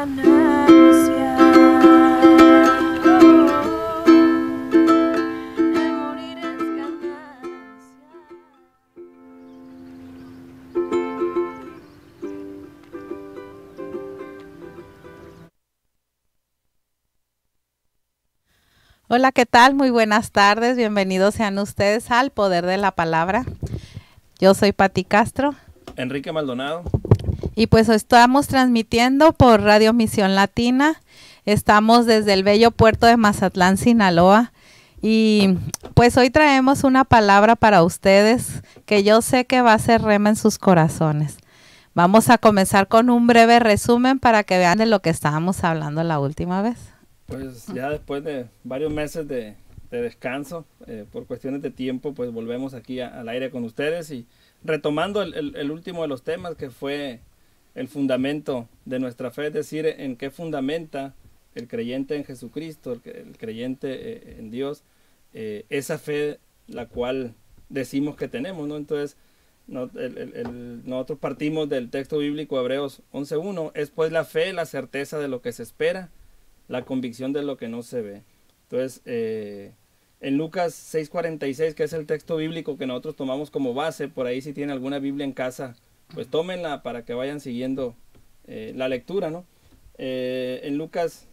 ganancia. El morir es ganancia. Hola, ¿qué tal? Muy buenas tardes. Bienvenidos sean ustedes al Poder de la Palabra. Yo soy Pati Castro. Enrique Maldonado. Y pues estamos transmitiendo por Radio Misión Latina. Estamos desde el bello puerto de Mazatlán, Sinaloa. Y pues hoy traemos una palabra para ustedes que yo sé que va a ser rema en sus corazones. Vamos a comenzar con un breve resumen para que vean de lo que estábamos hablando la última vez. Pues ya después de varios meses de descanso, por cuestiones de tiempo, pues volvemos aquí al aire con ustedes y retomando el último de los temas, que fue el fundamento de nuestra fe, es decir, en qué fundamenta el creyente en Jesucristo, el creyente en Dios, esa fe la cual decimos que tenemos, ¿no? Entonces, nosotros partimos del texto bíblico Hebreos 11:1, es pues la fe, la certeza de lo que se espera, la convicción de lo que no se ve. Entonces, en Lucas 6:46, que es el texto bíblico que nosotros tomamos como base, por ahí si tienen alguna Biblia en casa, pues tómenla para que vayan siguiendo la lectura, ¿no? En Lucas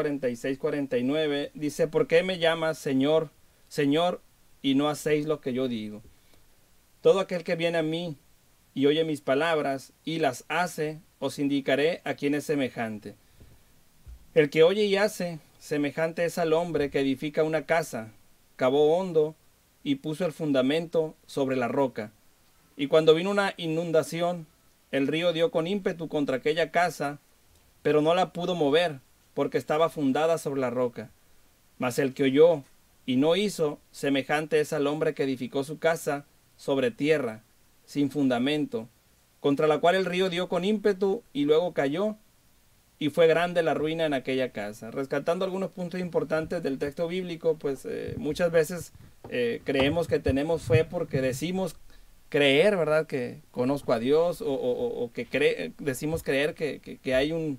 6:46-49 dice: ¿por qué me llamas Señor, Señor, y no hacéis lo que yo digo? Todo aquel que viene a mí y oye mis palabras y las hace, os indicaré a quién es semejante. El que oye y hace, semejante es al hombre que edifica una casa, cavó hondo y puso el fundamento sobre la roca. Y cuando vino una inundación, el río dio con ímpetu contra aquella casa, pero no la pudo mover, porque estaba fundada sobre la roca. Mas el que oyó y no hizo, semejante es al hombre que edificó su casa sobre tierra, sin fundamento, contra la cual el río dio con ímpetu y luego cayó, y fue grande la ruina en aquella casa. Rescatando algunos puntos importantes del texto bíblico, pues muchas veces creemos que tenemos fe porque decimos creer, ¿verdad? Que conozco a Dios, o que decimos creer que hay un...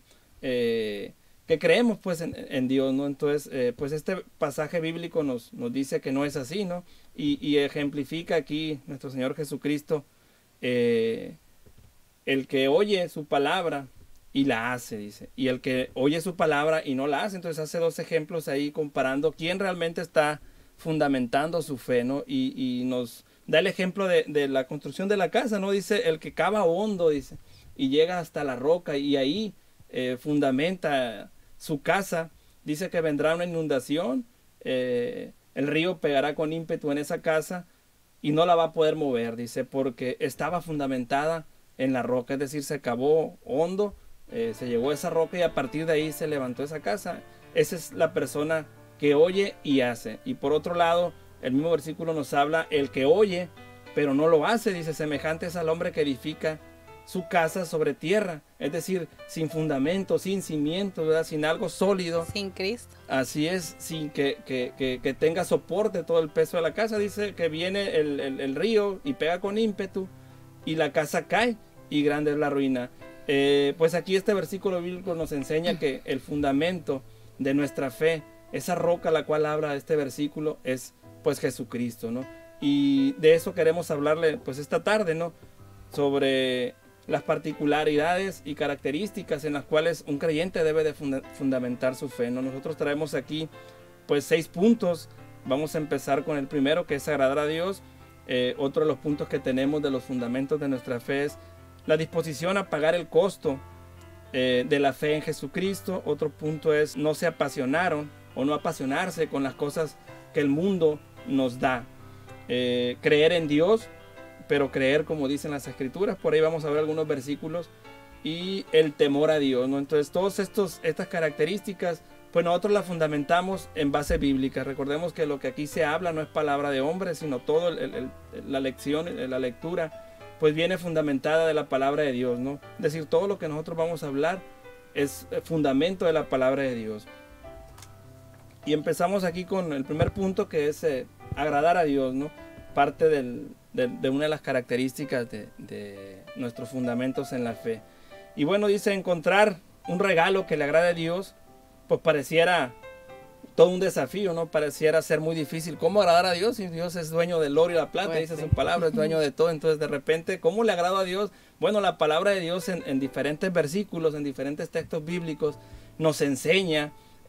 que creemos pues en Dios, ¿no? Entonces, pues este pasaje bíblico nos dice que no es así, ¿no? Y ejemplifica aquí nuestro Señor Jesucristo, el que oye su palabra y la hace, dice. Y el que oye su palabra y no la hace. Entonces hace dos ejemplos ahí comparando quién realmente está fundamentando su fe, ¿no? Y nos da el ejemplo de la construcción de la casa, ¿no? Dice, el que cava hondo, dice, y llega hasta la roca y ahí fundamenta su casa. Dice que vendrá una inundación, el río pegará con ímpetu en esa casa y no la va a poder mover, dice, porque estaba fundamentada en la roca, es decir, se cavó hondo, se llegó a esa roca y a partir de ahí se levantó esa casa. Esa es la persona que oye y hace. Y por otro lado, el mismo versículo nos habla, el que oye pero no lo hace, dice, semejante es al hombre que edifica su casa sobre tierra, es decir, sin fundamento, sin cimiento, ¿verdad? Sin algo sólido. Sin Cristo. Así es, sin que tenga soporte todo el peso de la casa. Dice que viene el río y pega con ímpetu y la casa cae y grande es la ruina. Pues aquí este versículo bíblico nos enseña que el fundamento de nuestra fe, esa roca a la cual habla este versículo, es pues Jesucristo, ¿no? Y de eso queremos hablarle pues esta tarde, ¿no? Sobre las particularidades y características en las cuales un creyente debe de fundamentar su fe, ¿no? Nosotros traemos aquí pues 6 puntos. Vamos a empezar con el primero, que es agradar a Dios. Otro de los puntos que tenemos de los fundamentos de nuestra fe es la disposición a pagar el costo de la fe en Jesucristo. Otro punto es no se apasionaron o no apasionarse con las cosas que el mundo nos da. Creer en Dios, pero creer como dicen las escrituras. Por ahí vamos a ver algunos versículos. Y el temor a Dios, ¿no? Entonces todas estas características pues nosotros las fundamentamos en base bíblica. Recordemos que lo que aquí se habla no es palabra de hombre, sino todo la lección, la lectura pues viene fundamentada de la palabra de Dios, ¿no? Es decir, todo lo que nosotros vamos a hablar es fundamento de la palabra de Dios. Y empezamos aquí con el primer punto, que es agradar a Dios, ¿no? Parte de una de las características de nuestros fundamentos en la fe. Y bueno, dice encontrar un regalo que le agrade a Dios, pues pareciera todo un desafío, ¿no? Pareciera ser muy difícil. ¿Cómo agradar a Dios si Dios es dueño del oro y la plata? Pues Dice sí. su palabra, es dueño de todo. Entonces, de repente, ¿cómo le agrado a Dios? Bueno, la palabra de Dios en diferentes versículos, en diferentes textos bíblicos, nos enseña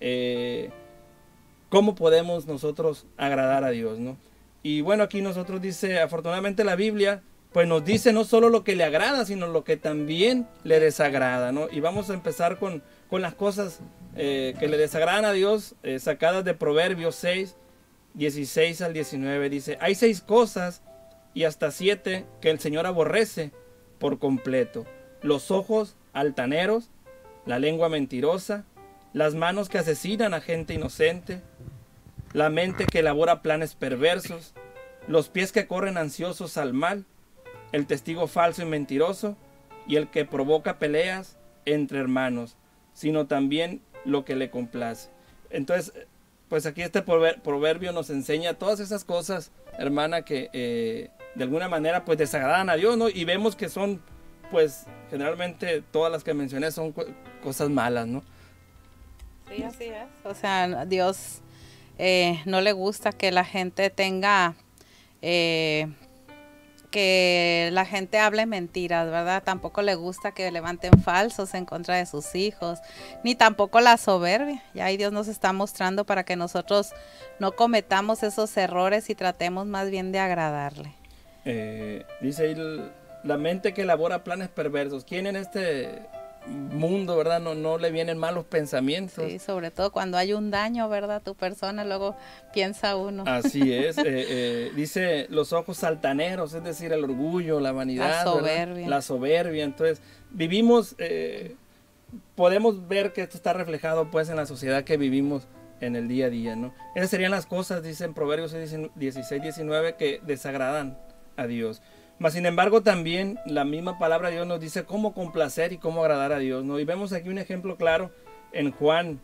cómo podemos nosotros agradar a Dios, ¿no? Y bueno, aquí nosotros dice, afortunadamente la Biblia, pues nos dice no solo lo que le agrada, sino lo que también le desagrada, ¿no? Y vamos a empezar con las cosas que le desagradan a Dios, sacadas de Proverbios 6, 16 al 19. Dice, hay 6 cosas y hasta 7 que el Señor aborrece por completo: los ojos altaneros, la lengua mentirosa, las manos que asesinan a gente inocente, la mente que elabora planes perversos, los pies que corren ansiosos al mal, el testigo falso y mentiroso, y el que provoca peleas entre hermanos, sino también lo que le complace. Entonces, pues aquí este proverbio nos enseña todas esas cosas, hermana, que de alguna manera pues desagradan a Dios, ¿no? Y vemos que son, pues generalmente todas las que mencioné son cosas malas, ¿no? Sí, así es. O sea, Dios no le gusta que la gente tenga, que la gente hable mentiras, ¿verdad? Tampoco le gusta que levanten falsos en contra de sus hijos, ni tampoco la soberbia. Y ahí Dios nos está mostrando para que nosotros no cometamos esos errores y tratemos más bien de agradarle. Dice ahí, la mente que elabora planes perversos. ¿Quién en este mundo, verdad, no le vienen malos pensamientos? Sí, sobre todo cuando hay un daño, ¿verdad? Tu persona, luego piensa uno. Así es. Dice los ojos altaneros, es decir, el orgullo, la vanidad, La soberbia. ¿verdad? La soberbia. Entonces, vivimos, podemos ver que esto está reflejado pues en la sociedad que vivimos en el día a día, ¿no? Esas serían las cosas, dice en Proverbios 16, 19, que desagradan a Dios. Mas sin embargo también la misma palabra de Dios nos dice cómo complacer y cómo agradar a Dios, ¿no? Y vemos aquí un ejemplo claro en Juan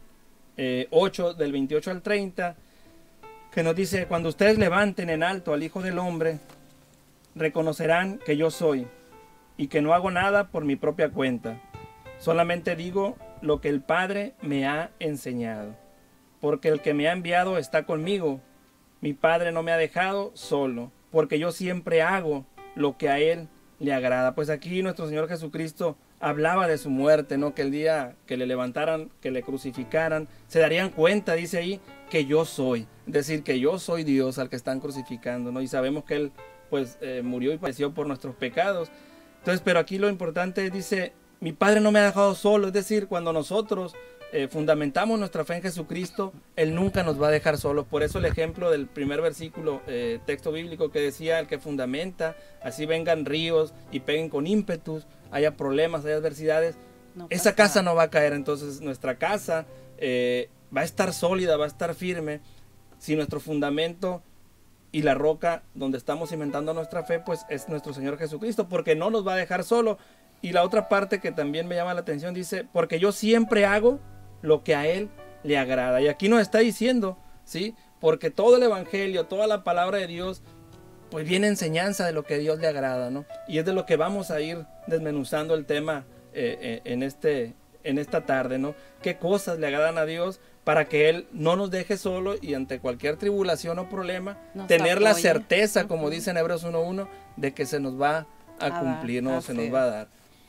8 del 28 al 30, que nos dice: cuando ustedes levanten en alto al Hijo del Hombre, reconocerán que yo soy y que no hago nada por mi propia cuenta, solamente digo lo que el Padre me ha enseñado, porque el que me ha enviado está conmigo. Mi Padre no me ha dejado solo, porque yo siempre hago lo que a Él le agrada. Pues aquí nuestro Señor Jesucristo hablaba de su muerte, ¿no? Que el día que le levantaran, que le crucificaran, se darían cuenta, dice ahí, que yo soy. Es decir, que yo soy Dios al que están crucificando, ¿no? Y sabemos que Él, pues, murió y padeció por nuestros pecados. Entonces, pero aquí lo importante es, dice, mi Padre no me ha dejado solo. Es decir, cuando nosotros fundamentamos nuestra fe en Jesucristo, Él nunca nos va a dejar solos. Por eso el ejemplo del primer versículo, texto bíblico, que decía: el que fundamenta, así vengan ríos y peguen con ímpetus, haya problemas, haya adversidades, no esa casa no va a caer. Entonces nuestra casa va a estar sólida, va a estar firme, si nuestro fundamento y la roca donde estamos cimentando nuestra fe, pues es nuestro Señor Jesucristo, porque no nos va a dejar solo. Y la otra parte que también me llama la atención dice: porque yo siempre hago lo que a Él le agrada. Y aquí nos está diciendo, ¿sí? Porque todo el Evangelio, toda la palabra de Dios, pues viene enseñanza de lo que a Dios le agrada, ¿no? Y es de lo que vamos a ir desmenuzando el tema en esta tarde, ¿no? ¿Qué cosas le agradan a Dios para que Él no nos deje solo y ante cualquier tribulación o problema tener la certeza, como dice en Hebreos 1:1, de que se nos va a cumplir, ¿no? Se nos va a dar.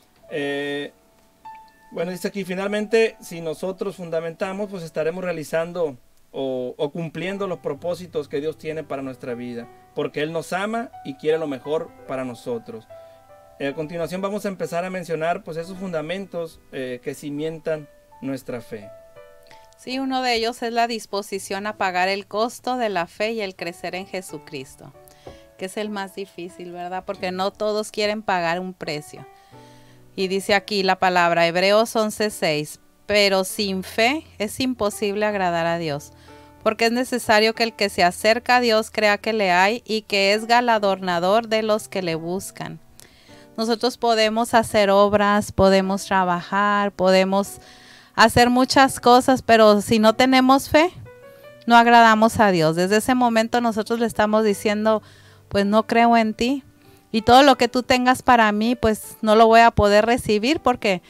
Bueno, dice aquí, finalmente, si nosotros fundamentamos, pues estaremos realizando o cumpliendo los propósitos que Dios tiene para nuestra vida, porque Él nos ama y quiere lo mejor para nosotros. A continuación vamos a empezar a mencionar pues esos fundamentos que cimientan nuestra fe. Sí, uno de ellos es la disposición a pagar el costo de la fe y el crecer en Jesucristo, que es el más difícil, ¿verdad? Porque no todos quieren pagar un precio. Y dice aquí la palabra, Hebreos 11:6, pero sin fe es imposible agradar a Dios, porque es necesario que el que se acerca a Dios crea que le hay y que es galardonador de los que le buscan. Nosotros podemos hacer obras, podemos trabajar, podemos hacer muchas cosas, pero si no tenemos fe, no agradamos a Dios. Desde ese momento nosotros le estamos diciendo, pues no creo en ti. Y todo lo que tú tengas para mí, pues no lo voy a poder recibir porque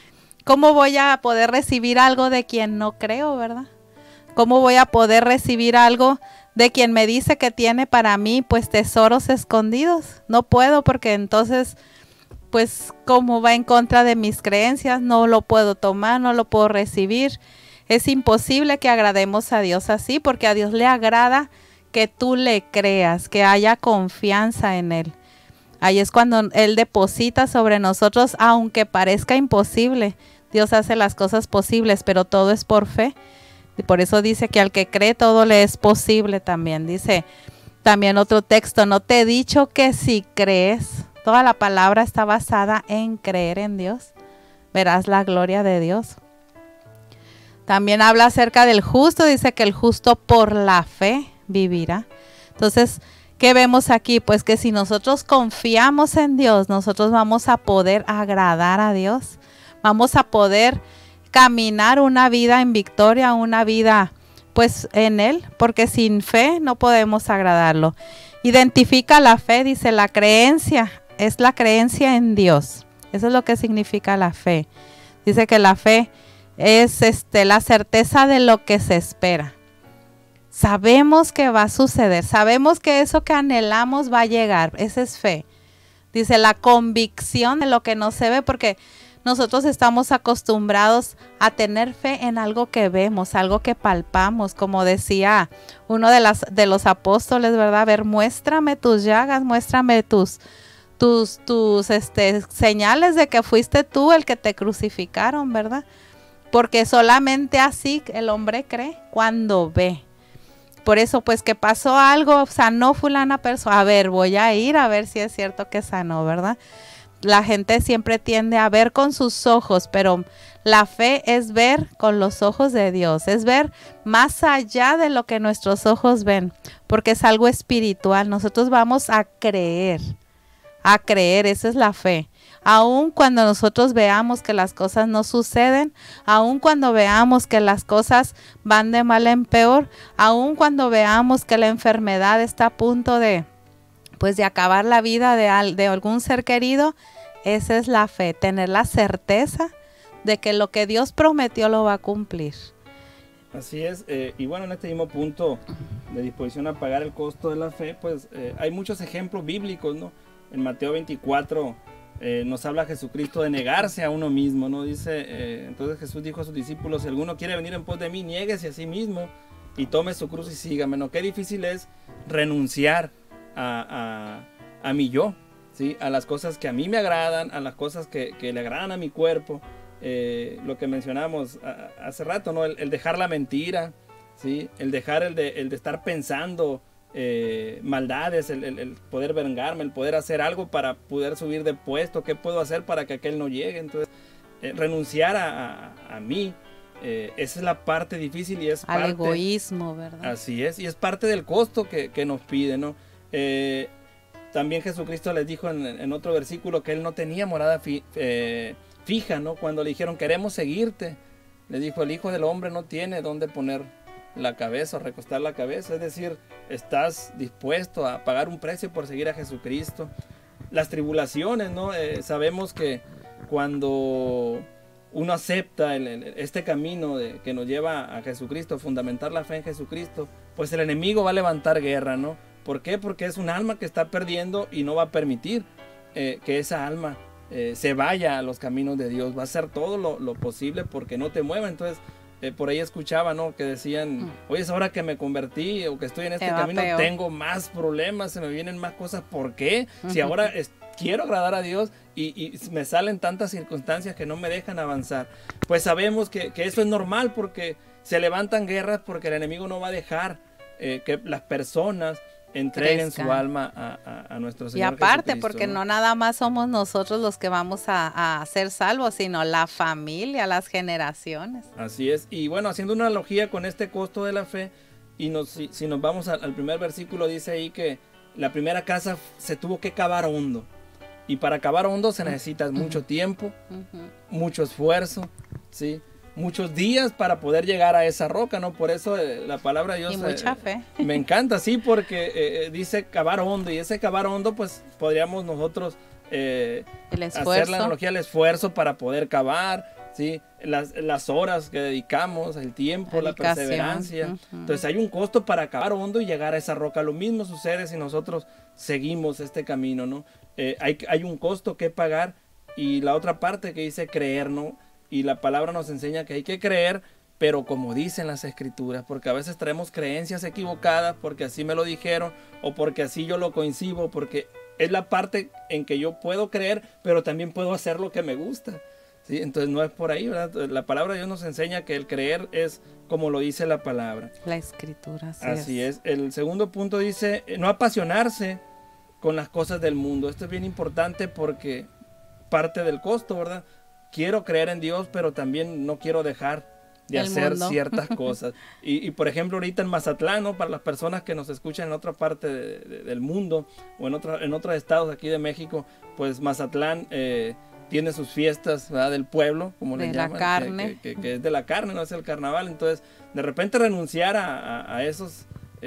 ¿cómo voy a poder recibir algo de quien no creo, verdad? ¿Cómo voy a poder recibir algo de quien me dice que tiene para mí, pues, tesoros escondidos? No puedo, porque entonces, pues, ¿cómo va en contra de mis creencias? No lo puedo tomar, no lo puedo recibir. Es imposible que agrademos a Dios así, porque a Dios le agrada que tú le creas, que haya confianza en Él. Ahí es cuando Él deposita sobre nosotros, aunque parezca imposible. Dios hace las cosas posibles, pero todo es por fe. Y por eso dice que al que cree todo le es posible también. Dice también otro texto, no te he dicho que si crees, toda la palabra está basada en creer en Dios, verás la gloria de Dios. También habla acerca del justo, dice que el justo por la fe vivirá. Entonces, ¿qué vemos aquí? Pues que si nosotros confiamos en Dios, nosotros vamos a poder agradar a Dios, vamos a poder caminar una vida en victoria, una vida pues en Él, porque sin fe no podemos agradarlo. Identifica la fe, dice la creencia, es la creencia en Dios. Eso es lo que significa la fe. Dice que la fe es la certeza de lo que se espera. Sabemos que va a suceder, sabemos que eso que anhelamos va a llegar, esa es fe. Dice la convicción de lo que no se ve, porque nosotros estamos acostumbrados a tener fe en algo que vemos, algo que palpamos, como decía uno de los apóstoles, ¿verdad? A ver, muéstrame tus llagas, muéstrame tus señales de que fuiste tú el que te crucificaron, ¿verdad? Porque solamente así el hombre cree cuando ve. Por eso, pues, que pasó algo, sanó fulana persona. A ver, voy a ir a ver si es cierto que sanó, ¿verdad? La gente siempre tiende a ver con sus ojos, pero la fe es ver con los ojos de Dios, es ver más allá de lo que nuestros ojos ven, porque es algo espiritual. Nosotros vamos a creer, esa es la fe. Aun cuando nosotros veamos que las cosas no suceden, aun cuando veamos que las cosas van de mal en peor, aun cuando veamos que la enfermedad está a punto de acabar la vida de algún ser querido, esa es la fe, tener la certeza de que lo que Dios prometió lo va a cumplir. Así es, y bueno, en este mismo punto de disposición a pagar el costo de la fe, pues hay muchos ejemplos bíblicos, ¿no? En Mateo 24 nos habla Jesucristo de negarse a uno mismo, ¿no? Dice, entonces Jesús dijo a sus discípulos, si alguno quiere venir en pos de mí, niéguese a sí mismo y tome su cruz y sígame, ¿no? Qué difícil es renunciar a mi yo, ¿sí? A las cosas que a mí me agradan, a las cosas que le agradan a mi cuerpo, lo que mencionamos hace rato, ¿no? El dejar la mentira, ¿sí? El dejar el de estar pensando maldades, el poder vengarme, el poder hacer algo para poder subir de puesto, qué puedo hacer para que aquel no llegue. Entonces renunciar a mí, esa es la parte difícil y es al egoísmo, ¿verdad? Así es, y es parte del costo que nos pide, ¿no? También Jesucristo les dijo en otro versículo que Él no tenía morada fija, ¿no? Cuando le dijeron, queremos seguirte, le dijo, el Hijo del Hombre no tiene dónde poner la cabeza o recostar la cabeza. Es decir, estás dispuesto a pagar un precio por seguir a Jesucristo. Las tribulaciones, ¿no? Sabemos que cuando uno acepta este camino que nos lleva a Jesucristo, fundamentar la fe en Jesucristo, pues el enemigo va a levantar guerra, ¿no? ¿Por qué? Porque es un alma que está perdiendo y no va a permitir que esa alma se vaya a los caminos de Dios. Va a hacer todo lo posible porque no te mueva. Entonces, por ahí escuchaba, ¿no? Que decían, oye, es ahora que me convertí o que estoy en este camino, tengo más problemas, se me vienen más cosas. ¿Por qué? Si ahora quiero agradar a Dios y me salen tantas circunstancias que no me dejan avanzar. Pues sabemos que eso es normal porque se levantan guerras porque el enemigo no va a dejar que las personas entreguen su alma a nuestro Señor. Y aparte, Jesucristo, porque ¿no? no nada más somos nosotros los que vamos a ser salvos, sino la familia, las generaciones. Así es. Y bueno, haciendo una analogía con este costo de la fe, y si nos vamos al primer versículo, dice ahí que la primera casa se tuvo que cavar hondo. Y para cavar hondo se necesita mucho tiempo, mucho esfuerzo, ¿sí? Muchos días para poder llegar a esa roca, ¿no? Por eso la palabra de Dios... Y mucha fe. Me encanta, sí, porque dice cavar hondo, y ese cavar hondo, pues podríamos nosotros hacer la analogía al esfuerzo para poder cavar, ¿sí? Las horas que dedicamos, el tiempo, la Dedicación. perseverancia. Ujú. Entonces hay un costo para acabar hondo y llegar a esa roca. Lo mismo sucede si nosotros seguimos este camino, ¿no? Hay un costo que pagar, y la otra parte que dice creer, ¿no? Y la palabra nos enseña que hay que creer, pero como dicen las escrituras, porque a veces traemos creencias equivocadas, porque así me lo dijeron, o porque así yo lo coincido, porque es la parte en que yo puedo creer, pero también puedo hacer lo que me gusta. ¿Sí? Entonces no es por ahí, ¿verdad? La palabra de Dios nos enseña que el creer es como lo dice la palabra. La escritura, Así es. El segundo punto dice, no apasionarse con las cosas del mundo. Esto es bien importante porque parte del costo, ¿verdad? Quiero creer en Dios, pero también no quiero dejar de El hacer mundo. ciertas cosas. Y por ejemplo, ahorita en Mazatlán, ¿no? Para las personas que nos escuchan en otra parte del mundo o en otros estados aquí de México, pues Mazatlán tiene sus fiestas, ¿verdad? Del pueblo, como le De la llaman, carne. que es de la carne, no es el carnaval. Entonces, de repente renunciar a esos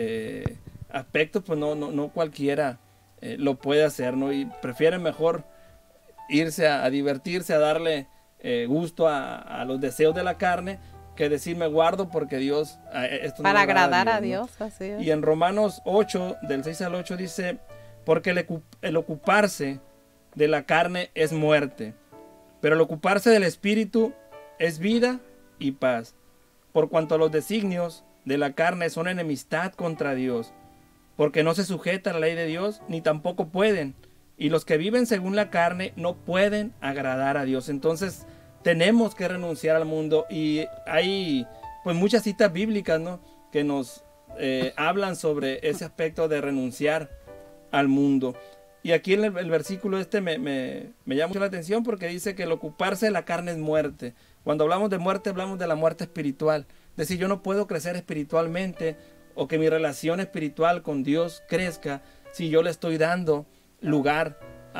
aspectos, pues no cualquiera lo puede hacer, ¿no? Y prefieren mejor irse a divertirse, a darle gusto a los deseos de la carne, que decir me guardo porque Dios esto no Para le agrada agradar a ¿no? Dios, así es. Y en Romanos 8 del 6 al 8 dice, porque el ocuparse de la carne es muerte, pero el ocuparse del espíritu es vida y paz, por cuanto los designios de la carne son enemistad contra Dios, porque no se sujeta a la ley de Dios, ni tampoco pueden, y los que viven según la carne no pueden agradar a Dios. Entonces tenemos que renunciar al mundo, y hay pues muchas citas bíblicas, ¿no? Que nos hablan sobre ese aspecto de renunciar al mundo. Y aquí en el versículo me llama mucho la atención porque dice que el ocuparse de la carne es muerte. Cuando hablamos de muerte, hablamos de la muerte espiritual. Es decir, yo no puedo crecer espiritualmente o que mi relación espiritual con Dios crezca si yo le estoy dando lugar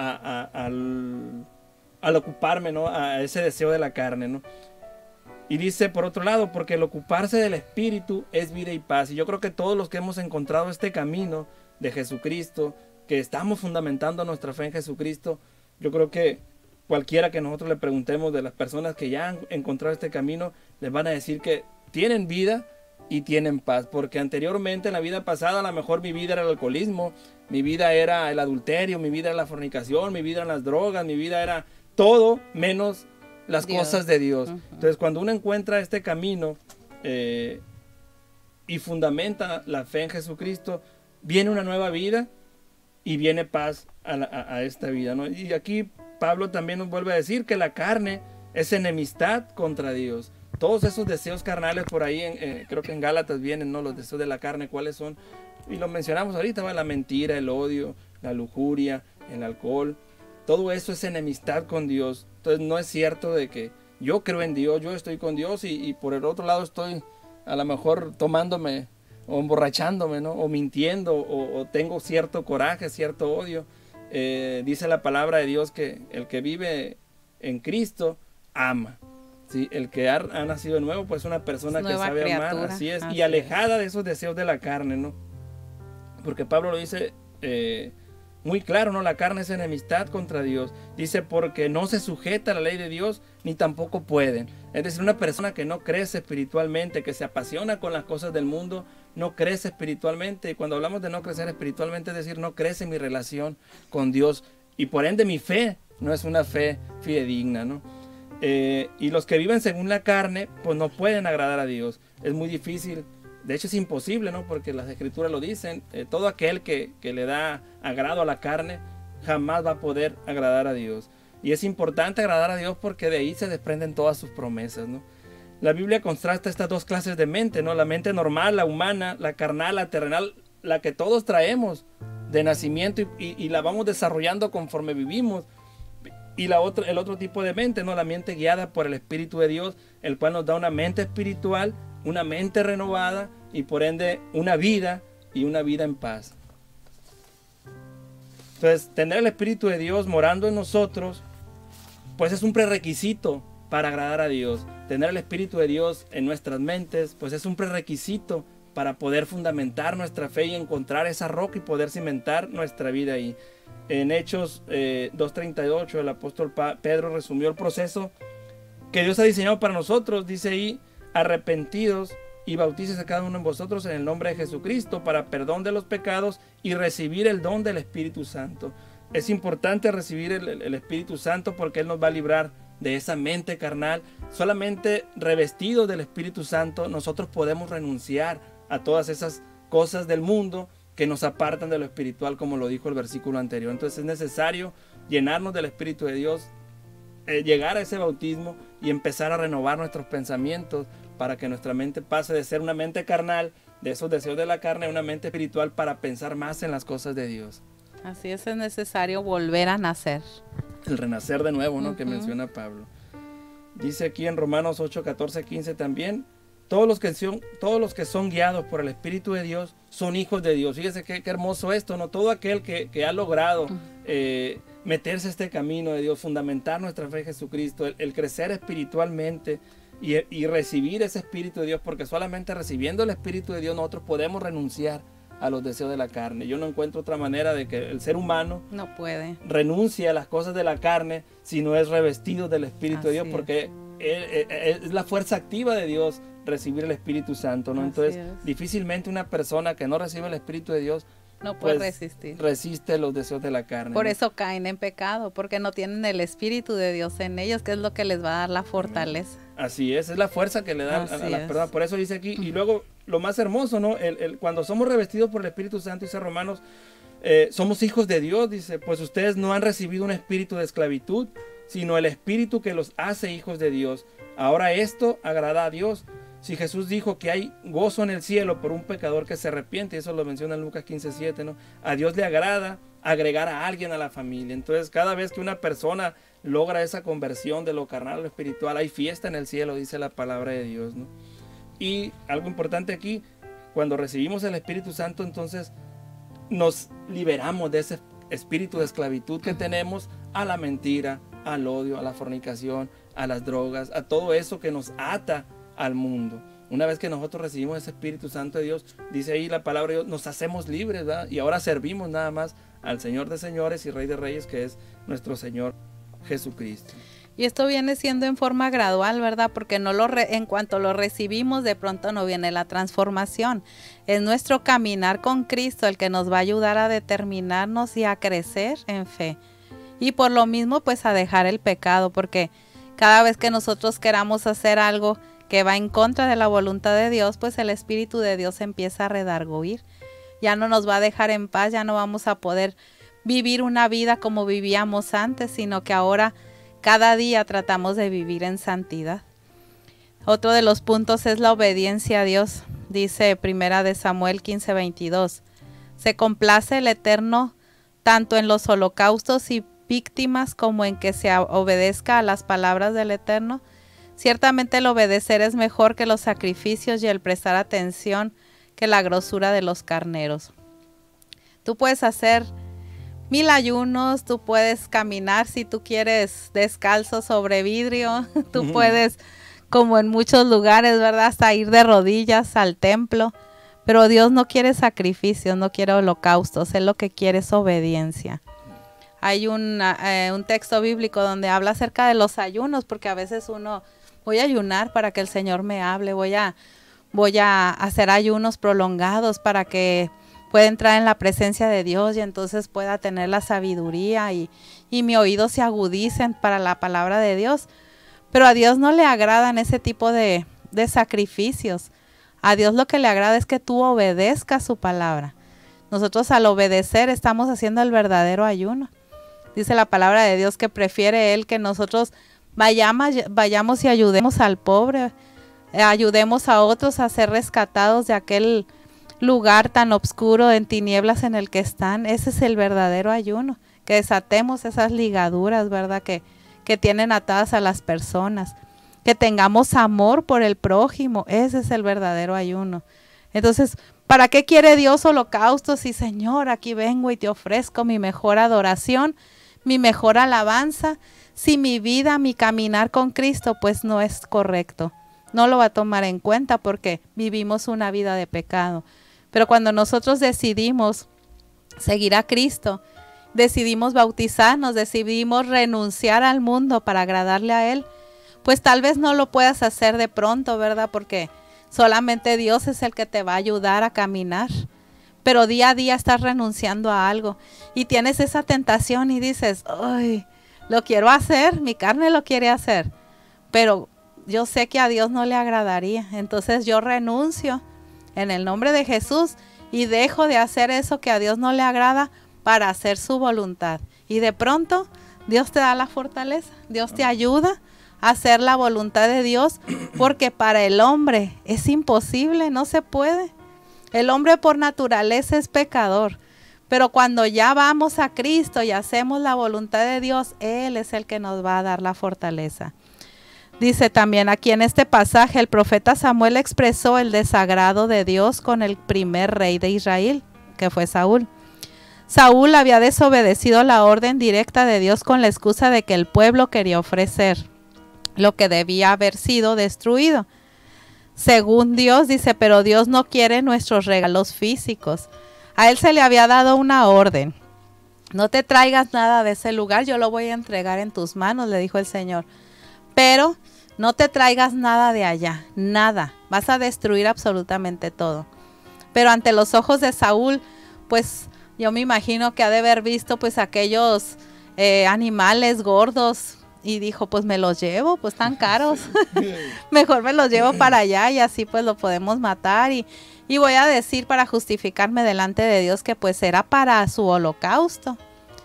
al ocuparme, ¿no? A ese deseo de la carne, ¿no? Y dice, por otro lado, porque el ocuparse del espíritu es vida y paz. Y yo creo que todos los que hemos encontrado este camino de Jesucristo, que estamos fundamentando nuestra fe en Jesucristo, yo creo que cualquiera que nosotros le preguntemos de las personas que ya han encontrado este camino, les van a decir que tienen vida y tienen paz, porque anteriormente en la vida pasada a lo mejor mi vida era el alcoholismo, mi vida era el adulterio, mi vida era la fornicación, mi vida eran las drogas, mi vida era todo menos las Dios. cosas de Dios. Ujú. Entonces cuando uno encuentra este camino y fundamenta la fe en Jesucristo, viene una nueva vida y viene paz a esta vida, ¿no? Y aquí Pablo también nos vuelve a decir que la carne es enemistad contra Dios. Todos esos deseos carnales por ahí, creo que en Gálatas vienen, ¿no? Los deseos de la carne, ¿cuáles son? Y lo mencionamos ahorita, ¿va? La mentira, el odio, la lujuria, el alcohol. Todo eso es enemistad con Dios. Entonces no es cierto de que yo creo en Dios, yo estoy con Dios y por el otro lado estoy a lo mejor tomándome o emborrachándome, ¿no? O mintiendo, o tengo cierto coraje, cierto odio. Dice la palabra de Dios que el que vive en Cristo ama. ¿Sí? El que ha nacido de nuevo, pues es una persona que Nueva sabe amar, criatura, así es, así y alejada de esos deseos de la carne, ¿no? Porque Pablo lo dice muy claro, ¿no? La carne es enemistad contra Dios. Dice, porque no se sujeta a la ley de Dios, ni tampoco pueden. Es decir, una persona que no crece espiritualmente, que se apasiona con las cosas del mundo, no crece espiritualmente. Y cuando hablamos de no crecer espiritualmente, es decir, no crece mi relación con Dios. Y por ende mi fe no es una fe fidedigna, ¿no? Y los que viven según la carne, pues no pueden agradar a Dios. Es muy difícil, de hecho es imposible, ¿no? Porque las escrituras lo dicen, todo aquel que le da agrado a la carne, jamás va a poder agradar a Dios. Y es importante agradar a Dios porque de ahí se desprenden todas sus promesas, ¿no? La Biblia contrasta estas dos clases de mente, ¿no? La mente normal, la humana, la carnal, la terrenal, la que todos traemos de nacimiento y la vamos desarrollando conforme vivimos. Y el otro tipo de mente, ¿no? La mente guiada por el Espíritu de Dios, el cual nos da una mente espiritual, una mente renovada y por ende una vida y una vida en paz. Entonces, tener el Espíritu de Dios morando en nosotros, pues es un prerequisito para agradar a Dios. Tener el Espíritu de Dios en nuestras mentes, pues es un prerequisito para poder fundamentar nuestra fe y encontrar esa roca y poder cimentar nuestra vida ahí. En Hechos 2:38 el apóstol Pedro resumió el proceso que Dios ha diseñado para nosotros. Dice ahí, arrepentidos y bautícese a cada uno de vosotros en el nombre de Jesucristo para perdón de los pecados y recibir el don del Espíritu Santo. Es importante recibir el Espíritu Santo porque Él nos va a librar de esa mente carnal. Solamente revestidos del Espíritu Santo nosotros podemos renunciar a todas esas cosas del mundo que nos apartan de lo espiritual, como lo dijo el versículo anterior. Entonces es necesario llenarnos del Espíritu de Dios, llegar a ese bautismo y empezar a renovar nuestros pensamientos para que nuestra mente pase de ser una mente carnal, de esos deseos de la carne, a una mente espiritual para pensar más en las cosas de Dios. Así es necesario volver a nacer. El renacer de nuevo, ¿no? Que menciona Pablo. Dice aquí en Romanos 8, 14, 15 también, todos los que son guiados por el Espíritu de Dios son hijos de Dios. Fíjese qué hermoso esto, ¿no? Todo aquel que ha logrado meterse a este camino de Dios, fundamentar nuestra fe en Jesucristo, el crecer espiritualmente y recibir ese Espíritu de Dios, porque solamente recibiendo el Espíritu de Dios nosotros podemos renunciar a los deseos de la carne. Yo no encuentro otra manera de que el ser humano no puede renuncie a las cosas de la carne si no es revestido del Espíritu de Dios, porque es la fuerza activa de Dios recibir el Espíritu Santo, ¿no? Entonces, difícilmente una persona que no recibe el Espíritu de Dios no puede resiste los deseos de la carne. Por ¿no? eso caen en pecado, porque no tienen el Espíritu de Dios en ellos, que es lo que les va a dar la fortaleza. Así es la fuerza que le da a las personas. Por eso dice aquí, y luego lo más hermoso, ¿no? Cuando somos revestidos por el Espíritu Santo, dice Romanos, somos hijos de Dios, dice, pues ustedes no han recibido un espíritu de esclavitud, sino el Espíritu que los hace hijos de Dios. Ahora esto agrada a Dios. Si Jesús dijo que hay gozo en el cielo por un pecador que se arrepiente, eso lo menciona en Lucas 15:7, ¿no? A Dios le agrada agregar a alguien a la familia. Entonces, cada vez que una persona logra esa conversión de lo carnal a lo espiritual, hay fiesta en el cielo, dice la palabra de Dios, ¿no? Y algo importante aquí, cuando recibimos el Espíritu Santo, entonces nos liberamos de ese espíritu de esclavitud que tenemos a la mentira, al odio, a la fornicación, a las drogas, a todo eso que nos ata al mundo. Una vez que nosotros recibimos ese Espíritu Santo de Dios, dice ahí la palabra de Dios, nos hacemos libres, ¿verdad? Y ahora servimos nada más al Señor de señores y Rey de reyes, que es nuestro Señor Jesucristo. Y esto viene siendo en forma gradual, ¿verdad? Porque en cuanto lo recibimos, de pronto no viene la transformación. Es nuestro caminar con Cristo el que nos va a ayudar a determinarnos y a crecer en fe. Y por lo mismo, pues a dejar el pecado, porque cada vez que nosotros queramos hacer algo que va en contra de la voluntad de Dios, pues el Espíritu de Dios empieza a redarguir. Ya no nos va a dejar en paz, ya no vamos a poder vivir una vida como vivíamos antes, sino que ahora cada día tratamos de vivir en santidad. Otro de los puntos es la obediencia a Dios. Dice Primera de Samuel 15:22. Se complace el Eterno tanto en los holocaustos y víctimas como en que se obedezca a las palabras del Eterno. Ciertamente el obedecer es mejor que los sacrificios y el prestar atención que la grosura de los carneros. Tú puedes hacer 1000 ayunos, tú puedes caminar si tú quieres descalzo sobre vidrio, tú puedes, como en muchos lugares, ¿verdad? Hasta ir de rodillas al templo, pero Dios no quiere sacrificios, no quiere holocaustos, Él lo que quiere es obediencia. Hay un texto bíblico donde habla acerca de los ayunos, porque a veces voy a ayunar para que el Señor me hable, voy a hacer ayunos prolongados para que pueda entrar en la presencia de Dios y entonces pueda tener la sabiduría y mi oído se agudicen para la palabra de Dios. Pero a Dios no le agradan ese tipo de sacrificios. A Dios lo que le agrada es que tú obedezcas su palabra. Nosotros al obedecer estamos haciendo el verdadero ayuno. Dice la palabra de Dios que prefiere Él que nosotros vayamos y ayudemos al pobre, ayudemos a otros a ser rescatados de aquel lugar tan oscuro en tinieblas en el que están. Ese es el verdadero ayuno, que desatemos esas ligaduras, ¿verdad? Que tienen atadas a las personas, que tengamos amor por el prójimo. Ese es el verdadero ayuno. Entonces, ¿para qué quiere Dios holocaustos? Y Señor, aquí vengo y te ofrezco mi mejor adoración, mi mejor alabanza. Si mi vida, mi caminar con Cristo, pues no es correcto, no lo va a tomar en cuenta porque vivimos una vida de pecado. Pero cuando nosotros decidimos seguir a Cristo, decidimos bautizarnos, decidimos renunciar al mundo para agradarle a Él, pues tal vez no lo puedas hacer de pronto, ¿verdad? Porque solamente Dios es el que te va a ayudar a caminar. Pero día a día estás renunciando a algo y tienes esa tentación y dices, ay, lo quiero hacer, mi carne lo quiere hacer, pero yo sé que a Dios no le agradaría. Entonces yo renuncio en el nombre de Jesús y dejo de hacer eso que a Dios no le agrada para hacer su voluntad. Y de pronto Dios te da la fortaleza, Dios te ayuda a hacer la voluntad de Dios, porque para el hombre es imposible, no se puede. El hombre por naturaleza es pecador, pero cuando ya vamos a Cristo y hacemos la voluntad de Dios, Él es el que nos va a dar la fortaleza. Dice también aquí en este pasaje, el profeta Samuel expresó el desagrado de Dios con el primer rey de Israel, que fue Saúl. Saúl había desobedecido la orden directa de Dios con la excusa de que el pueblo quería ofrecer lo que debía haber sido destruido. Según Dios, dice, pero Dios no quiere nuestros regalos físicos. A él se le había dado una orden. No te traigas nada de ese lugar, yo lo voy a entregar en tus manos, le dijo el Señor. Pero no te traigas nada de allá, nada. Vas a destruir absolutamente todo. Pero ante los ojos de Saúl, pues yo me imagino que ha de haber visto pues aquellos animales gordos. Y dijo, pues me los llevo, pues tan caros. Mejor me los llevo para allá y así pues lo podemos matar. Y voy a decir para justificarme delante de Dios que pues era para su holocausto.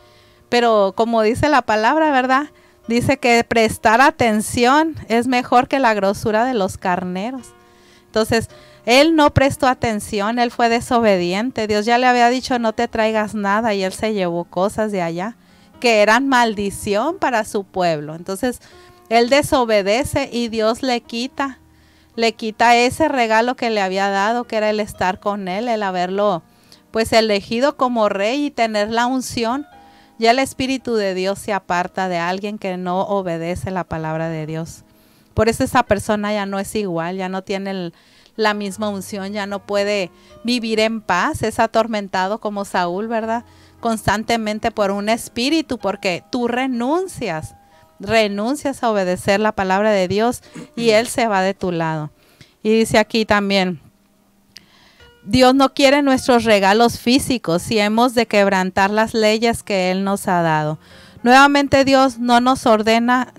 Pero como dice la palabra, ¿verdad? Dice que prestar atención es mejor que la grosura de los carneros. Entonces, él no prestó atención, él fue desobediente. Dios ya le había dicho, no te traigas nada, y él se llevó cosas de allá que eran maldición para su pueblo. Entonces, él desobedece y Dios le quita ese regalo que le había dado, que era el estar con él, el haberlo pues elegido como rey y tener la unción. Ya el Espíritu de Dios se aparta de alguien que no obedece la palabra de Dios. Por eso esa persona ya no es igual, ya no tiene la misma unción, ya no puede vivir en paz, es atormentado como Saúl, ¿verdad? Constantemente por un espíritu, porque tú renuncias a obedecer la palabra de Dios y Él se va de tu lado. Y dice aquí también, Dios no quiere nuestros regalos físicos si hemos de quebrantar las leyes que Él nos ha dado. Nuevamente Dios no nos ordena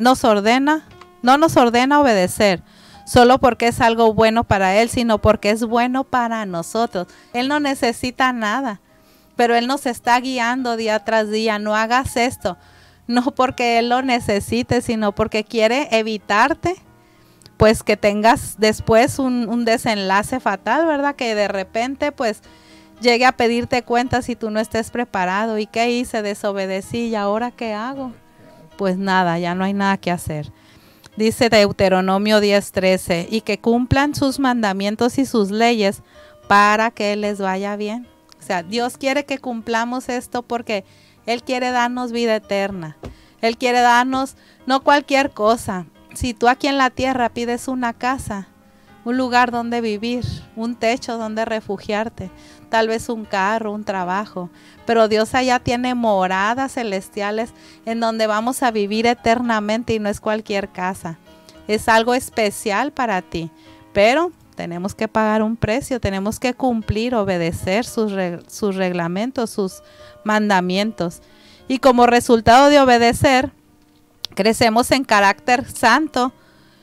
obedecer, solo porque es algo bueno para Él, sino porque es bueno para nosotros. Él no necesita nada, pero Él nos está guiando día tras día. No hagas esto, no porque Él lo necesite, sino porque quiere evitarte pues que tengas después un desenlace fatal, ¿verdad? Que de repente pues llegue a pedirte cuentas si tú no estés preparado. ¿Y qué hice? Desobedecí, ¿y ahora qué hago? Pues nada, ya no hay nada que hacer. Dice Deuteronomio 10:13, y que cumplan sus mandamientos y sus leyes para que les vaya bien. O sea, Dios quiere que cumplamos esto porque Él quiere darnos vida eterna. Él quiere darnos no cualquier cosa. Si tú aquí en la tierra pides una casa, un lugar donde vivir, un techo donde refugiarte, tal vez un carro, un trabajo, pero Dios allá tiene moradas celestiales en donde vamos a vivir eternamente y no es cualquier casa. Es algo especial para ti, pero tenemos que pagar un precio, tenemos que cumplir, obedecer sus reglamentos, sus mandamientos. Y como resultado de obedecer, crecemos en carácter santo,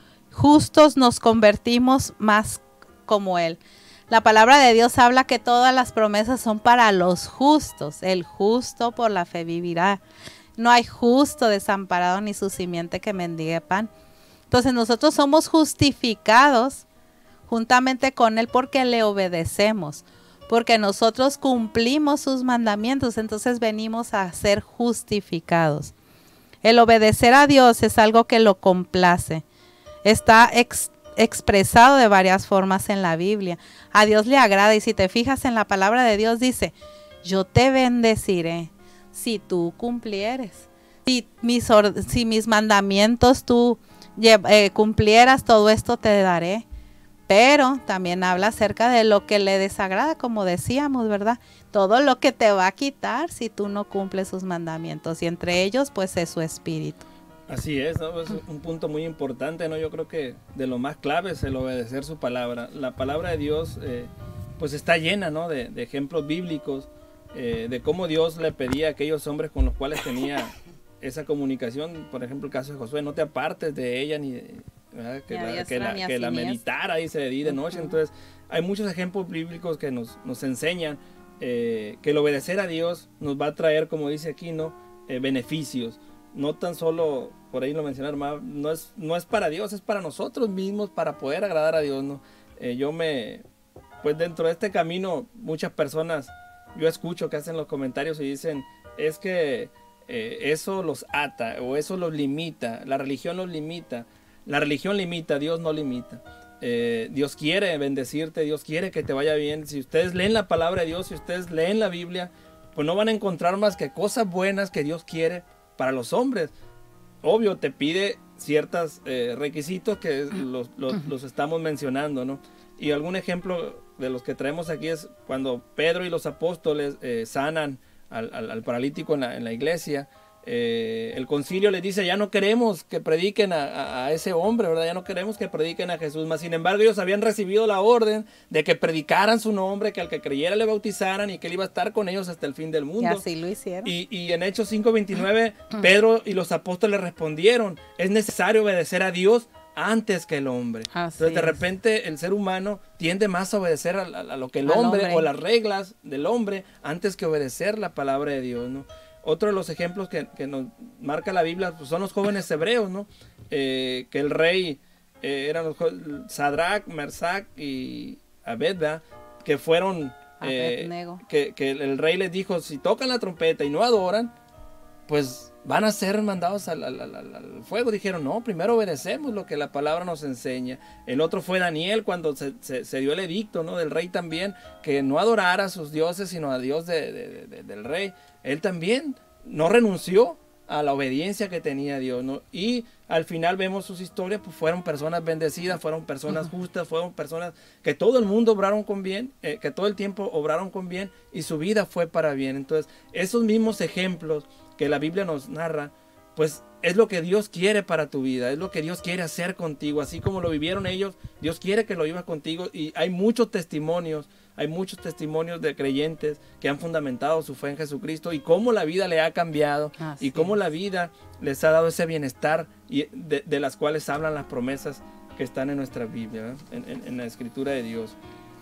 justos nos convertimos más como Él. La palabra de Dios habla que todas las promesas son para los justos. El justo por la fe vivirá. No hay justo desamparado ni su simiente que mendigue pan. Entonces nosotros somos justificados juntamente con Él porque le obedecemos, porque nosotros cumplimos sus mandamientos, entonces venimos a ser justificados. El obedecer a Dios es algo que lo complace. Está expresado de varias formas en la Biblia. A Dios le agrada, y si te fijas en la palabra de Dios dice, yo te bendeciré si tú cumplieres. Si mis mandamientos tú cumplieras, todo esto te daré. Pero también habla acerca de lo que le desagrada, como decíamos, ¿verdad? Todo lo que te va a quitar si tú no cumples sus mandamientos. Y entre ellos, pues, es su espíritu. Así es, ¿no? Es un punto muy importante, ¿no? Yo creo que de lo más clave es el obedecer su palabra. La palabra de Dios, pues está llena, ¿no? De ejemplos bíblicos, de cómo Dios le pedía a aquellos hombres con los cuales tenía esa comunicación. Por ejemplo, el caso de Josué: no te apartes de ella, ni ¿verdad? Que la meditara, dice, de día y de noche. Entonces, hay muchos ejemplos bíblicos que nos enseñan que el obedecer a Dios nos va a traer, como dice aquí, ¿no? Beneficios. No tan solo, por ahí lo mencionaron, no es para Dios, es para nosotros mismos, para poder agradar a Dios, ¿no? Pues dentro de este camino, muchas personas, yo escucho que hacen los comentarios y dicen, es que eso los ata, o eso los limita, la religión los limita. La religión limita, Dios no limita. Dios quiere bendecirte, Dios quiere que te vaya bien. Si ustedes leen la palabra de Dios, si ustedes leen la Biblia, pues no van a encontrar más que cosas buenas que Dios quiere para los hombres. Obvio, te pide ciertos requisitos que los estamos mencionando, ¿no? Y algún ejemplo de los que traemos aquí es cuando Pedro y los apóstoles sanan al paralítico en la iglesia. El concilio les dice: ya no queremos que prediquen a ese hombre, ¿verdad? Ya no queremos que prediquen a Jesús. Mas sin embargo, ellos habían recibido la orden de que predicaran su nombre, que al que creyera le bautizaran y que él iba a estar con ellos hasta el fin del mundo. Y así lo hicieron. Y en Hechos 5:29, Pedro y los apóstoles respondieron: es necesario obedecer a Dios antes que el hombre. Entonces, de repente, el ser humano tiende más a obedecer a lo que el hombre, o las reglas del hombre, antes que obedecer la palabra de Dios, ¿no? Otro de los ejemplos que nos marca la Biblia, pues, son los jóvenes hebreos, ¿no? Que el rey eran los Sadrach, Mesach y Abednego, que fueron que el rey les dijo: si tocan la trompeta y no adoran, pues van a ser mandados al fuego. Dijeron: no, primero obedecemos lo que la palabra nos enseña. El otro fue Daniel, cuando se dio el edicto, ¿no? Del rey también, que no adorara a sus dioses, sino a Dios del rey. Él también no renunció a la obediencia que tenía a Dios, ¿no? Y al final vemos sus historias, pues fueron personas bendecidas, fueron personas justas, fueron personas que todo el mundo obraron con bien, que todo el tiempo obraron con bien, y su vida fue para bien. Entonces, esos mismos ejemplos que la Biblia nos narra, pues es lo que Dios quiere para tu vida, es lo que Dios quiere hacer contigo. Así como lo vivieron ellos, Dios quiere que lo vivas contigo. Y hay muchos testimonios de creyentes que han fundamentado su fe en Jesucristo, y cómo la vida le ha cambiado. Así y cómo la vida les ha dado ese bienestar, y de las cuales hablan las promesas que están en nuestra Biblia, en la Escritura de Dios.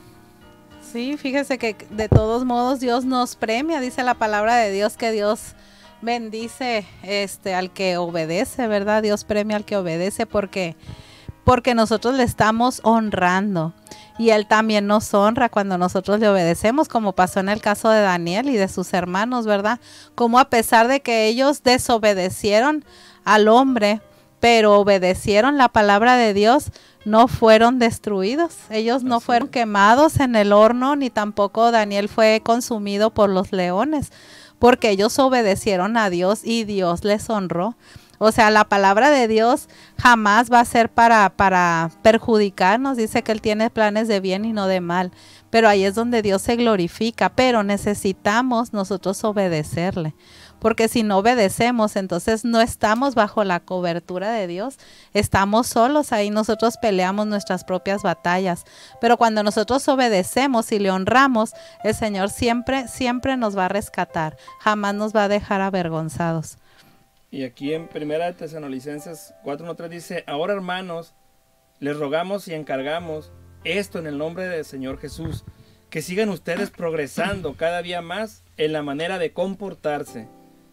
Sí, fíjese que de todos modos Dios nos premia, dice la palabra de Dios, que Dios bendice al que obedece, ¿verdad? Dios premia al que obedece porque nosotros le estamos honrando, y Él también nos honra cuando nosotros le obedecemos, como pasó en el caso de Daniel y de sus hermanos, ¿verdad? Como a pesar de que ellos desobedecieron al hombre, pero obedecieron la palabra de Dios, no fueron destruidos. Ellos no fueron quemados en el horno, ni tampoco Daniel fue consumido por los leones, porque ellos obedecieron a Dios y Dios les honró. O sea, la palabra de Dios jamás va a ser para perjudicarnos. Dice que Él tiene planes de bien y no de mal. Pero ahí es donde Dios se glorifica. Pero necesitamos nosotros obedecerle. Porque si no obedecemos, entonces no estamos bajo la cobertura de Dios. Estamos solos ahí, nosotros peleamos nuestras propias batallas. Pero cuando nosotros obedecemos y le honramos, el Señor siempre, siempre nos va a rescatar. Jamás nos va a dejar avergonzados. Y aquí en 1 Tesalonicenses 4:1-3 dice: ahora, hermanos, les rogamos y encargamos esto en el nombre del Señor Jesús, que sigan ustedes progresando cada día más en la manera de comportarse,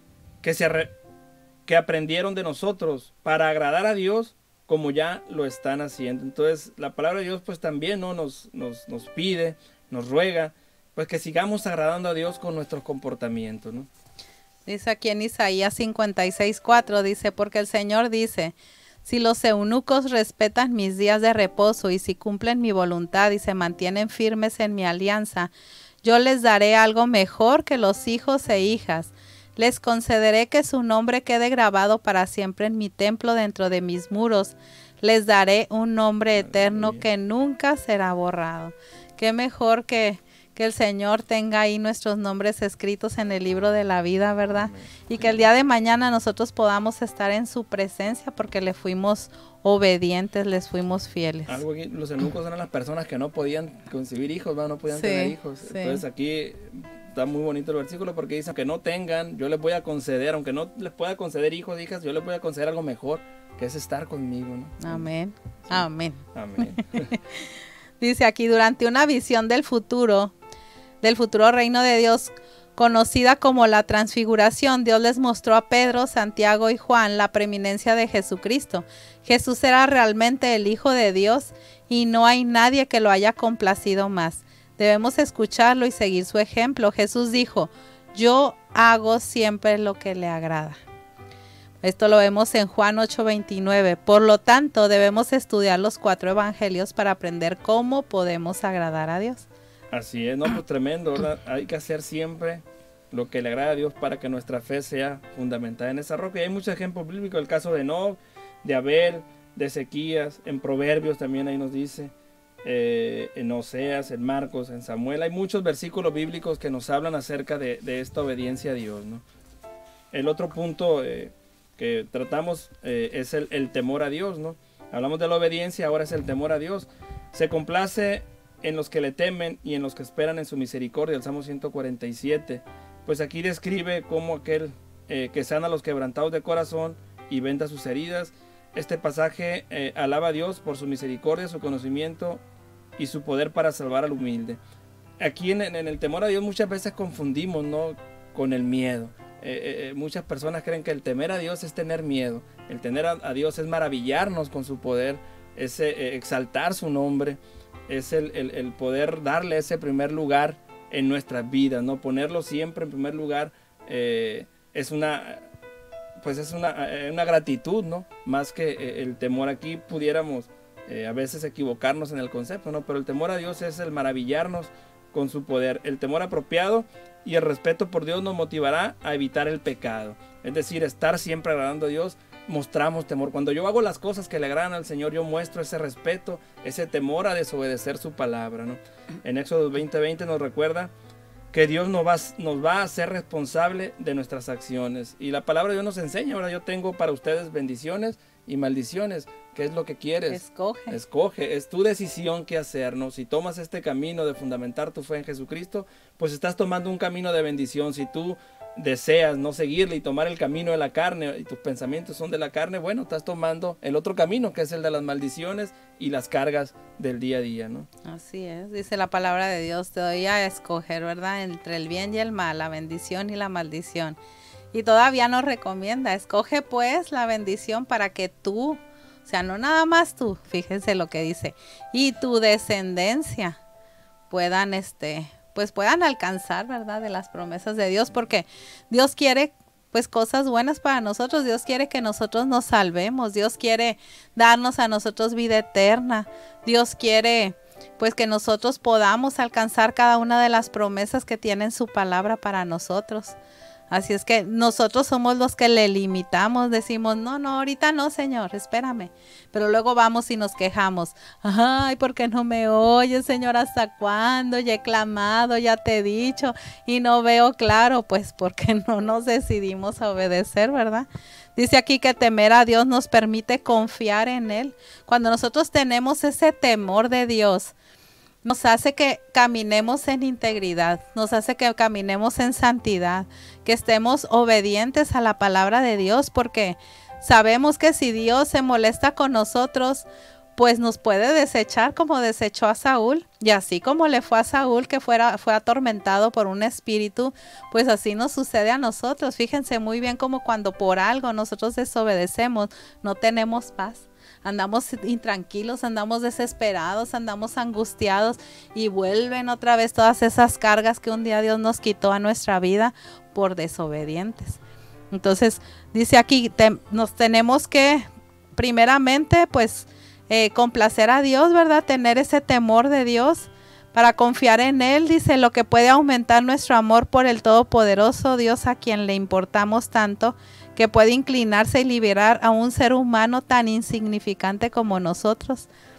que aprendieron de nosotros para agradar a Dios como ya lo están haciendo. Entonces, la palabra de Dios pues también, ¿no? nos pide, nos ruega, pues que sigamos agradando a Dios con nuestros comportamientos, ¿no? Dice aquí en Isaías 56:4, dice: porque el Señor dice: si los eunucos respetan mis días de reposo y si cumplen mi voluntad y se mantienen firmes en mi alianza, yo les daré algo mejor que los hijos e hijas. Les concederé que su nombre quede grabado para siempre en mi templo dentro de mis muros. Les daré un nombre eterno que nunca será borrado. Qué mejor que que el Señor tenga ahí nuestros nombres escritos en el libro de la vida, ¿verdad? Amén. Y que el día de mañana nosotros podamos estar en su presencia porque le fuimos obedientes, les fuimos fieles. Algo aquí, los eunucos eran las personas que no podían concebir hijos, ¿verdad? No podían Sí, tener hijos. sí. Entonces aquí está muy bonito el versículo porque dice que no tengan, yo les voy a conceder, aunque no les pueda conceder hijos, hijas, yo les voy a conceder algo mejor, que es estar conmigo, ¿no? Amén. Sí. Amén. Amén. Dice aquí, durante una visión del futuro reino de Dios, conocida como la transfiguración, Dios les mostró a Pedro, Santiago y Juan la preeminencia de Jesucristo. Jesús era realmente el Hijo de Dios y no hay nadie que lo haya complacido más. Debemos escucharlo y seguir su ejemplo. Jesús dijo, yo hago siempre lo que le agrada. Esto lo vemos en Juan 8:29. Por lo tanto, debemos estudiar los 4 evangelios para aprender cómo podemos agradar a Dios. Así es, no, pues tremendo, ¿verdad? Hay que hacer siempre lo que le agrada a Dios para que nuestra fe sea fundamentada en esa roca. Y hay muchos ejemplos bíblicos, el caso de Enoc, de Abel, de Ezequías, en Proverbios también ahí nos dice, en Oseas, en Marcos, en Samuel. Hay muchos versículos bíblicos que nos hablan acerca de esta obediencia a Dios, ¿no? El otro punto que tratamos es el temor a Dios, ¿no? Hablamos de la obediencia, ahora es el temor a Dios. Se complace en los que le temen y en los que esperan en su misericordia, el Salmo 147. Pues aquí describe cómo aquel que sana a los quebrantados de corazón y venda sus heridas. Este pasaje alaba a Dios por su misericordia, su conocimiento y su poder para salvar al humilde. Aquí en el temor a Dios muchas veces confundimos, ¿no?, con el miedo. Muchas personas creen que el temer a Dios es tener miedo. El temer a Dios es maravillarnos con su poder, es exaltar su nombre, es el poder darle ese primer lugar en nuestras vidas, ¿no? Ponerlo siempre en primer lugar es una gratitud, ¿no? Más que el temor. Aquí pudiéramos a veces equivocarnos en el concepto, ¿no? Pero el temor a Dios es el maravillarnos con su poder. El temor apropiado y el respeto por Dios nos motivará a evitar el pecado. Es decir, estar siempre agradando a Dios, mostramos temor. Cuando yo hago las cosas que le agradan al Señor, yo muestro ese respeto, ese temor a desobedecer su palabra, ¿no? En Éxodo 20:20 nos recuerda que Dios nos va a hacer responsable de nuestras acciones. Y la palabra de Dios nos enseña, ahora yo tengo para ustedes bendiciones y maldiciones. ¿Qué es lo que quieres? Escoge, es tu decisión qué hacer, ¿no? Si tomas este camino de fundamentar tu fe en Jesucristo, pues estás tomando un camino de bendición. Si tú deseas no seguirle y tomar el camino de la carne y tus pensamientos son de la carne, bueno, estás tomando el otro camino que es el de las maldiciones y las cargas del día a día, ¿no? Así es, dice la palabra de Dios, te doy a escoger, ¿verdad?, entre el bien y el mal, la bendición y la maldición. Y todavía nos recomienda, escoge pues la bendición para que tú, o sea, no nada más tú, fíjense lo que dice, y tu descendencia puedan puedan alcanzar, ¿verdad?, de las promesas de Dios, porque Dios quiere pues cosas buenas para nosotros. Dios quiere que nosotros nos salvemos, Dios quiere darnos a nosotros vida eterna, Dios quiere pues que nosotros podamos alcanzar cada una de las promesas que tiene en su palabra para nosotros. Así es que nosotros somos los que le limitamos, decimos, no, ahorita no, Señor, espérame. Pero luego vamos y nos quejamos. Ay, ¿por qué no me oyes, Señor? ¿Hasta cuándo? Ya he clamado, ya te he dicho y no veo claro. Pues porque no nos decidimos a obedecer, ¿verdad? Dice aquí que temer a Dios nos permite confiar en Él. Cuando nosotros tenemos ese temor de Dios, nos hace que caminemos en integridad, nos hace que caminemos en santidad, que estemos obedientes a la palabra de Dios, porque sabemos que si Dios se molesta con nosotros, pues nos puede desechar como desechó a Saúl. Y así como le fue a Saúl, que fue atormentado por un espíritu, pues así nos sucede a nosotros. Fíjense muy bien como cuando por algo nosotros desobedecemos, no tenemos paz. Andamos intranquilos, andamos desesperados, andamos angustiados y vuelven otra vez todas esas cargas que un día Dios nos quitó a nuestra vida por desobedientes. Entonces dice aquí, nos tenemos que primeramente pues complacer a Dios, ¿verdad? Tener ese temor de Dios para confiar en Él. Dice, lo que puede aumentar nuestro amor por el Todopoderoso Dios, a quien le importamos tanto, que puede inclinarse y liberar a un ser humano tan insignificante como nosotros.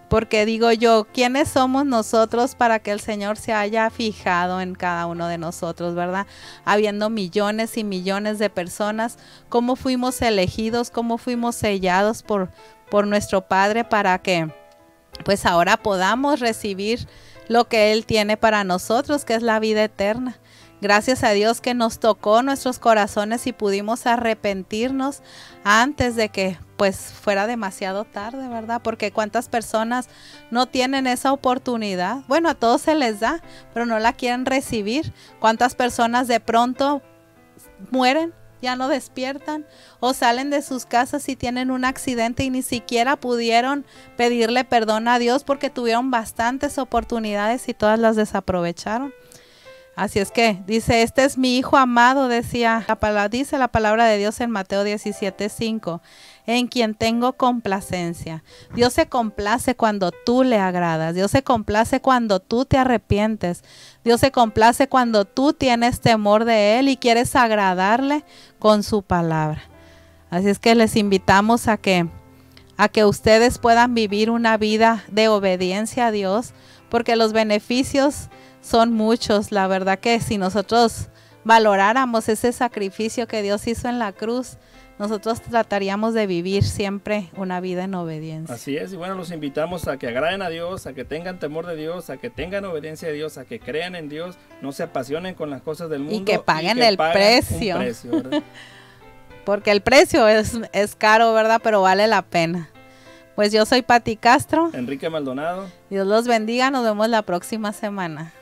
Porque digo yo, ¿quiénes somos nosotros para que el Señor se haya fijado en cada uno de nosotros, verdad? Habiendo millones y millones de personas, ¿cómo fuimos elegidos, cómo fuimos sellados por nuestro Padre para que pues ahora podamos recibir lo que Él tiene para nosotros, que es la vida eterna? Gracias a Dios que nos tocó nuestros corazones y pudimos arrepentirnos antes de que pues fuera demasiado tarde, ¿verdad? Porque cuántas personas no tienen esa oportunidad. Bueno, a todos se les da, pero no la quieren recibir. Cuántas personas de pronto mueren, ya no despiertan, o salen de sus casas y tienen un accidente y ni siquiera pudieron pedirle perdón a Dios porque tuvieron bastantes oportunidades y todas las desaprovecharon. Así es que dice, este es mi hijo amado, dice la palabra de Dios en Mateo 17:5, en quien tengo complacencia. Dios se complace cuando tú le agradas. Dios se complace cuando tú te arrepientes. Dios se complace cuando tú tienes temor de Él y quieres agradarle con su palabra. Así es que les invitamos a que ustedes puedan vivir una vida de obediencia a Dios, porque los beneficios son muchos. La verdad que si nosotros valoráramos ese sacrificio que Dios hizo en la cruz, nosotros trataríamos de vivir siempre una vida en obediencia. Así es, y bueno, los invitamos a que agraden a Dios, a que tengan temor de Dios, a que tengan obediencia a Dios, a que crean en Dios, no se apasionen con las cosas del mundo. Y que paguen el precio. Un precio, ¿verdad? Porque el precio es caro, ¿verdad? Pero vale la pena. Pues yo soy Pati Castro. Enrique Maldonado. Dios los bendiga, nos vemos la próxima semana.